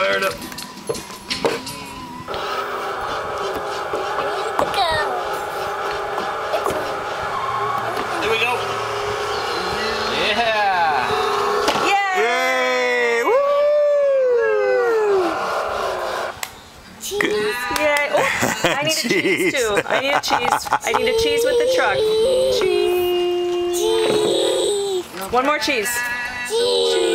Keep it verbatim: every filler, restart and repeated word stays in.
Fire it up. There we go. Yeah. Yay! Yay! Woo! Cheese. Yay! Oh, I need a cheese too. I need a cheese. I need a cheese with the truck. Cheese. Cheese. One more cheese. Cheese.